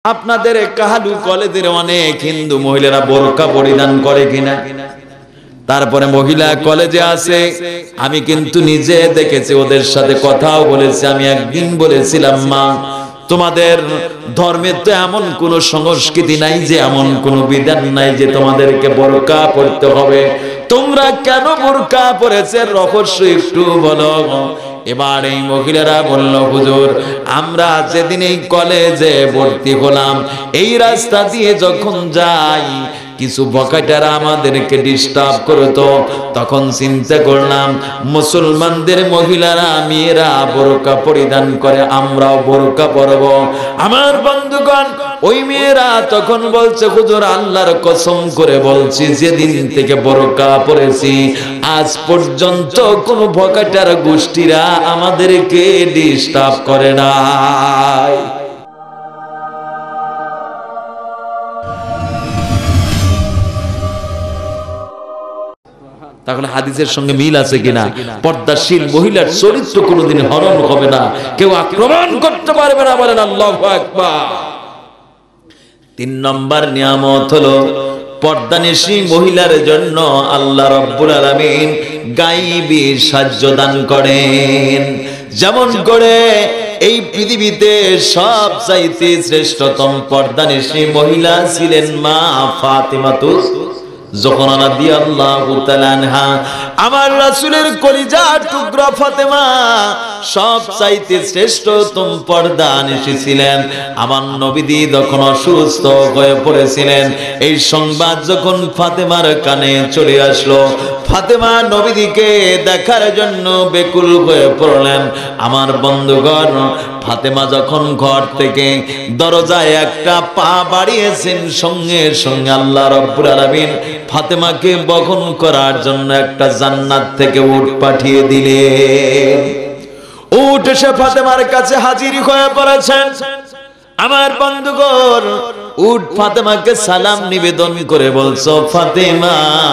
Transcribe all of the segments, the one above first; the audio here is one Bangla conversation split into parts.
আপনাদের কাহালু কলেজের অনেক হিন্দু মহিলারা বোরকা পরিধান করে কিনা? তারপরে মহিলা কলেজে আছে, আমি কিন্তু নিজে দেখেছি, ওদের সাথে কথাও বলেছি। আমি একদিন বলেছিলাম, মা তোমাদের ধর্মে তো এমন কোন সংস্কৃতি নাই, যে এমন কোন বিধান নাই যে তোমাদেরকে বোরকা পরতে হবে, তোমরা কেন বোরকা পরেছে রহস্য একটু বলো। এবার এই মহিলারা বলল, হুজুর আমরা যেদিন এই কলেজে ভর্তি হলাম, এই রাস্তা দিয়ে যখন যাই কিছু বকাটারা আমাদেরকে ডিস্টার্ব করতো, তখন চিন্তা করলাম মুসলমানদের মহিলারা মেয়েরা বোরকা পরিধান করে, আমরাও বোরকা পরব। আমার বন্ধুগণ, ওই মেয়েরা তখন বলছে, হুজুর আল্লাহর কসম করে বলছি, যেদিন থেকে বোরকা পরেছি আজ পর্যন্ত কোন বকাটার গোষ্ঠীরা আমাদেরকে ডিস্টার্ব করে নাই। তাহলে হাদিসের সঙ্গে মিল আছে কিনা? পর্দাশীল মহিলার চরিত্র কোনোদিন হরণ হবে না, কেউ আক্রমণ করতে পারবে না। বলেন আল্লাহু আকবার। 3 নম্বর নিয়ামত হলো পর্দানিশী মহিলার জন্য আল্লাহ রাব্বুল আলামিন গায়বী সাহায্য দান করেন। যেমন করে এই পৃথিবীতে সবচাইতে শ্রেষ্ঠতম পর্দানিশী মহিলা ছিলেন মা ফাতিমাতুজ যোহরা রাদিয়াল্লাহু তাআলা আনহা। আমার রাসূলের কলিজার টুকরা ফাতেমা সবচাইতে শ্রেষ্ঠতম পর্দানিশী ছিলেন। আমার নবীজি যখন অসুস্থ হয়ে পড়েছিলেন, এই সংবাদ যখন ফাতেমার কানে চলে আসলো, ফাতেমা নবীজিকে দেখার জন্য বেকুল হয়ে পড়লেন। আমার বন্ধুগণ, ফাতেমা যখন ঘর থেকে দরজায় একটা পা বাড়িয়েছেন, সঙ্গে সঙ্গে আল্লাহ রাব্বুল আলামিন ফাতেমাকে বহন করার জন্য একটা জান্নাত থেকে উট পাঠিয়ে দিলেন। উট এসে ফাতেমার কাছে হাজির হয়ে পড়েছেন। আমার বন্ধুগণ, উট ফাতেমাকে সালাম নিবেদন করে বলছো, ফাতেমা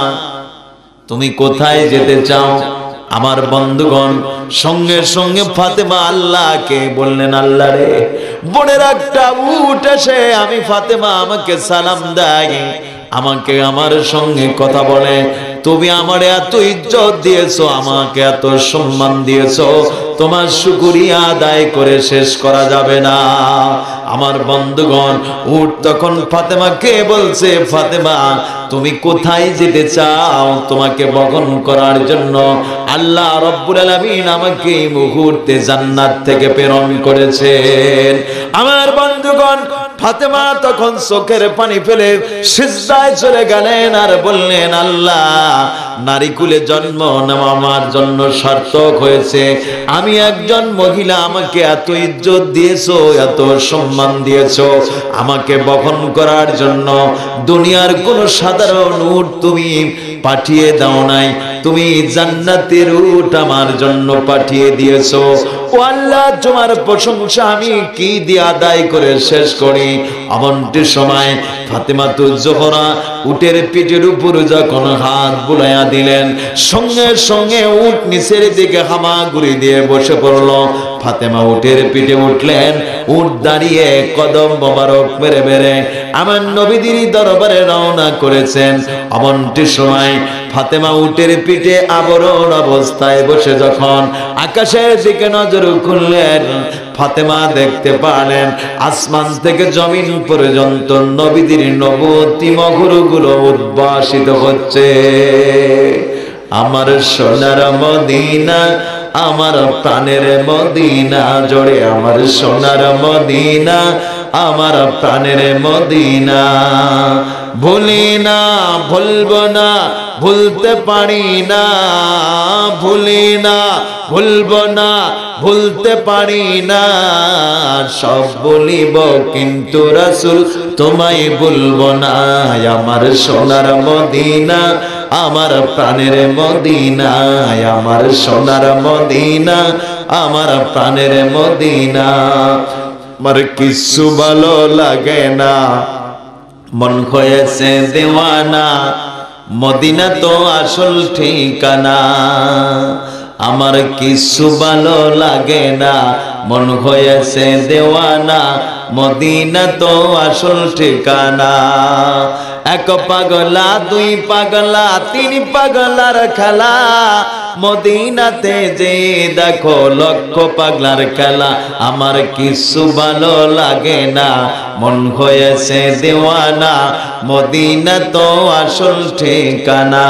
তুমি কোথায় যেতে চাও? আমার বন্ধুগণ, সঙ্গে সঙ্গে ফাতেমা আল্লাহকে বললেন, আল্লাহ রে, বনের একটা উট এসে আমি ফাতেমা আমাকে সালাম দেয়, আমাকে আমার সঙ্গে কথা বলে, তুমি আমার এত ইজ্জত দিয়েছো, আমাকে এত সম্মান দিয়েছো, তোমার শুকরিয়া আদায় করে শেষ করা যাবে না। আমার বন্ধুগণ, উট তখন ফাতেমাকে বলছে, ফাতেমা তুমি কোথায় যেতে চাও? তোমাকে বহন করার জন্য আল্লাহ রাব্বুল আলামিন আমাকে এই মুহূর্তে জান্নাত থেকে প্রেরণ করেছেন। আমার বন্ধুগণ, ফাতেমা তখন চোখের পানি ফেলে সিজদায় চলে গেলেন আর বললেন, আল্লাহ নারীকুলে জন্ম নেওয়া আমার জন্য সার্থক হয়েছে। আমি একজন মহিলা, আমাকে এত ইজ্জত দিয়েছো, এত সম্মান দিয়েছো, আমাকে বহন করার জন্য দুনিয়ার কোন সাধারণ উট তুমি পাঠিয়ে দাও নাই, তুমি জান্নাতের উট আমার জন্য পাঠিয়ে দিয়েছো। ও আল্লাহ, তোমার প্রশংসা আমি কি দিয়ে আদায় করে শেষ করি। এমনটি সময় ফাতেমাতুজ যোহরা উটের পিঠের উপর যখন হাত বুলাইয়া দিলেন, সঙ্গে সঙ্গে উট নিচের দিকে হামাগুড়ি দিয়ে বসে পড়ল। ফাতেমা উটের পিঠে উঠলেন, উট দাঁড়িয়ে কদম মোবারক মেরে মেরে আমার নবীজির দরবারে রওনা করেছেন। এমনটি সময় ফাতেমা উটের পিঠে আবরণ অবস্থায় বসে যখন আকাশের দিকে নজর খুললেন, ফাতেমা দেখতে পারলেন আসমান থেকে জমিন পর্যন্ত নবীজির নবুয়তি মহুরগুলো উদ্ভাসিত হচ্ছে। আমার সোনার মদিনা, আমার প্রাণের মদিনা জোড়ে, আমার সোনার মদিনা, আমার প্রাণের মদিনা, ভুলি না ভুলবো না, ভুলতে পারি না, ভুলি না ভুলবো না, ভুলতে পারি না, সব বলিব কিন্তু রাসূল তোমায় বলবো না। আমার সোনার মদিনা, আমার প্রাণের মদিনা, আমার সোনার মদিনা, আমার প্রাণের মদিনা। আমার কিছু ভালো লাগে না, মন হয়েছে দেওয়ানা, মদিনা তো আসল ঠিকানা। আমার কিছু ভালো লাগে না, মন হয়েছে দেওয়ানা, মদিনা তো আসল ঠিকানা। এক পাগলা দুই পাগলা তিন পাগলার খেলা, মদিনাতে যে দেখো লক্ষ পাগলার খেলা। আমার কিছু ভালো লাগে না, মন হয়েছে দেওয়ানা, মদিনা তো আসল ঠিকানা।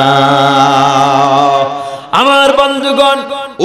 আমার বন্ধুগণ,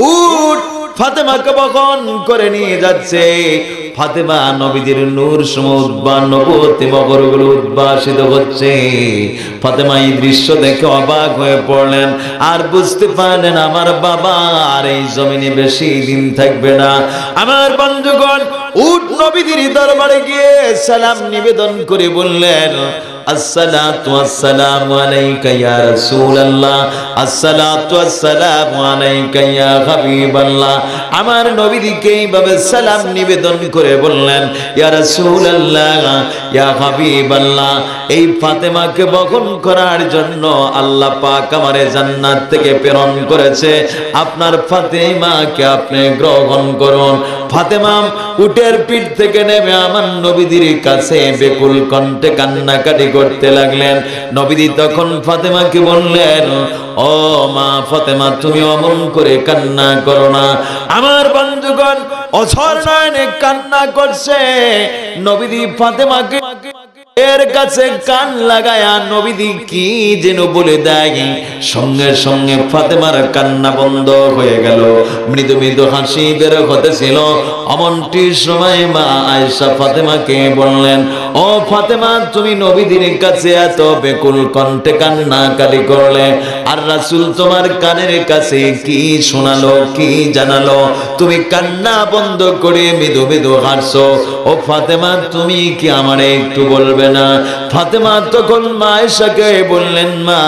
উট ফাতেমাকে বহন করে নিয়ে যাচ্ছে। ফাতেমা নবীজির নূর সমুদ্বান নবুয়তি মগরগুলো উদ্ভাসিত হচ্ছে। ফাতেমা এই দৃশ্য দেখে অবাক হয়ে পড়লেন, আর বুঝতে পারলেন আমার বাবা আর এই জমিনে বেশি দিন থাকবে না। আমার বন্ধুগণ, উট নবীজির দরবারে গিয়ে সালাম নিবেদন করে বললেন, আসসালাতু আসসালামু আলাইকা ইয়া রাসূলুল্লাহ, আসসালাতু আসসালামু আলাইকা ইয়া হাবিবাল্লাহ। আমার নবীকে এইভাবে সালাম নিবেদন করে বললেন, ইয়া রাসূলুল্লাহ, ইয়া হাবিবাল্লাহ। এই ফাতেমাকে বহন করার জন্য আল্লাহ পাক আমারে জান্নাত থেকে প্রেরণ করেছে, আপনার ফাতেমাকে আপনি গ্রহণ করুন। ফাতেমা উটের পিঠ থেকে নেমে আমার নবীজির কাছে বেকুল কণ্ঠে কান্নাকাটি করতে লাগলেন। নবীজি তখন ফাতেমাকে বললেন, ও মা ফাতেমা, তুমি অমন করে কান্না করো না। আমার বন্ধুগণ, অঝর নয়নে কান্না করছে। নবীজি ফাতেমাকে এর কাছে কান লাগায়া নবীজি কি যেন বলে দেয়, সঙ্গে সঙ্গে ফাতেমার কান্না বন্ধ হয়ে গেল, মৃদু মৃদু হাসি বের হতেছিল। অমনটির সময় মা আয়েশা ফাতেমাকে বললেন, ও ফাতেমা, তুমি নবীজির কাছে এত বেকুল কণ্ঠে কান্নাকাটি করলে, আর রাসূল তোমার কানের কাছে কি শোনালো, কি জানালো? তুমি কান্না বন্ধ করে মৃদু মৃদু হাসছো। ও ফাতেমা, তুমি কি আমারে একটু বলবে না? ফাতেমা তখন মা আয়েশাকে বললেন, মা,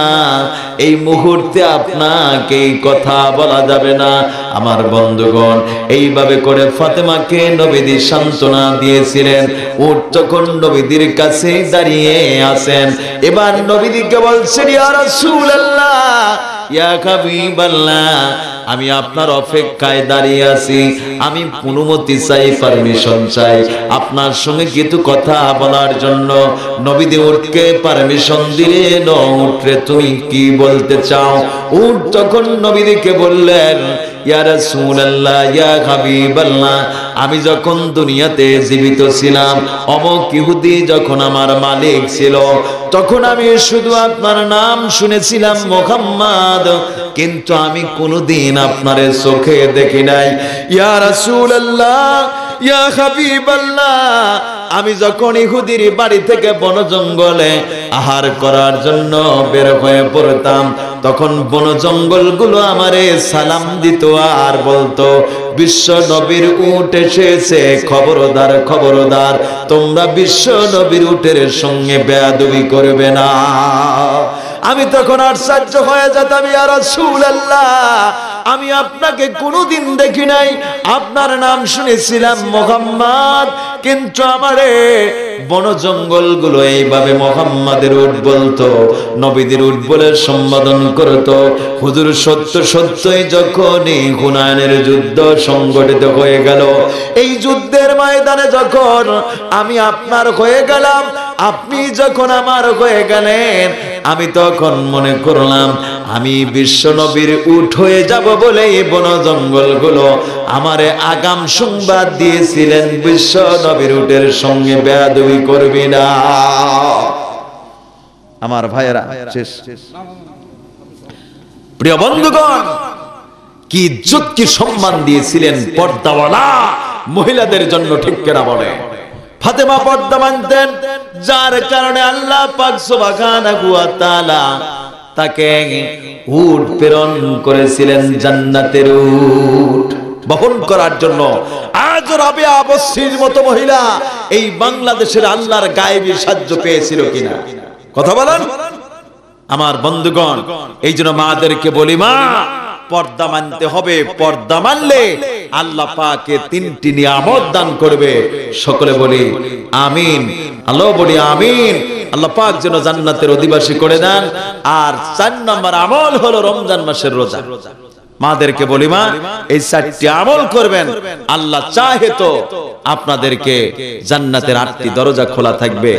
এই মুহূর্তে আপনাকে এই কথা বলা যাবে না। আমার বন্ধুগণ, এইভাবে করে ফাতেমাকে নবীজি সান্ত্বনা দিয়েছিলেন। উট তখন নবীজির কাছে দাঁড়িয়ে আছেন। এবার নবীজিকে বলছেন, ইয়া রাসূলুল্লাহ, ইয়া হাবিবাল্লাহ, আমি আপনার অপেক্ষায় দাঁড়িয়ে আছি। আমি অনুমতি চাই, পারমিশন চাই আপনার সঙ্গে কিছু কথা বলার জন্য। নবীজি উটকে পারমিশন দিলেন, উটরে তুমি কি বলতে চাও? উট তখন নবীজিকে বললেন, ইয়া রাসূলুল্লাহ, ইয়া হাবিবাল্লাহ, আমি যখন দুনিয়াতে জীবিত ছিলাম, অমুক ইহুদি যখন আমার মালিক ছিল, তখন আমি শুধু আপনার নাম শুনেছিলাম মুহাম্মদ, কিন্তু আমি কোনোদিন আপনারে চোখে দেখি নাই। ইয়া রাসূলুল্লাহ, ইয়া হাবিবাল্লাহ, আমি যখন ইহুদির বাড়ি থেকে বন জঙ্গলে আহার করার জন্য বের হয়ে পড়তাম, তখন বন জঙ্গল গুলো আমারে সালাম দিত আর বলতো, বিশ্ব নবীর উট এসেছে, খবরদার খবরদার, তোমরা বিশ্ব নবীর উটের সঙ্গে বেয়াদবি করবে না। আমি তখন আশ্চর্য হয়ে যেতাম, ইয়া রাসূলুল্লাহ, আমি আপনাকে কোনোদিন দেখি নাই, আপনার নাম শুনেছিলাম মুহাম্মদ, কিন্তু আমারে বন জঙ্গল গুলো এইভাবে মুহাম্মাদের উট বলতো, নবীদের উট বলে সম্বোধন করতো। হুজুর সত্য সত্যই যখনই হুনায়নের যুদ্ধ সংগঠিত হয়ে গেল, এই যুদ্ধের ময়দানে যখন আমি আপনার হয়ে গেলাম, আপনি যখন আমার হয়ে গেলেন, আমি তখন মনে করলাম আমি বিশ্ব নবীর উট হয়ে যাব বলে এই বন জঙ্গল গুলো আমারে আগাম সংবাদ দিয়েছিলেন, বিশ্ব নবীর উটের সঙ্গে বেয়াদবি করবি না। আমার ভাইয়েরা, শেষ। প্রিয় বন্ধুগণ, কি ইজ্জত কি সম্মান দিয়েছিলেন পর্দাওয়ালা মহিলাদের জন্য, ঠিক কিনা বলে? ফাতেমা পর্দা মানতেন, যার কারণে আল্লাহ পাক সুবহানাহু ওয়া তাআলা তাকে উট প্রেরণ করেছিলেন, জান্নাতের উট বহন করার জন্য। আজ রাবিয়া বসরির মতো মহিলা এই বাংলাদেশের আল্লাহর গায়েবী সাহায্য পেয়েছিল কিনা? কথা বলেন। আমার বন্ধুগণ, এই জন্য মাদেরকে বলি, মা, পর্দা মানতে হবে। পর্দা মানলে আল্লাহ পাকে তিনটি নিয়ামত দান করবে। সকলে বলি আমিন। আল্লাহ বলি আমিন। আল্লাহ পাক যেন জান্নাতের অধিবাসী করে দেন। আর 4 নম্বর আমল হলো রমজান মাসের রোজা। মাদেরকে বলি, মা এই 4টি আমল করবেন, আল্লাহ চাহে তো আপনাদেরকে জান্নাতের 8টি দরজা খোলা থাকবে।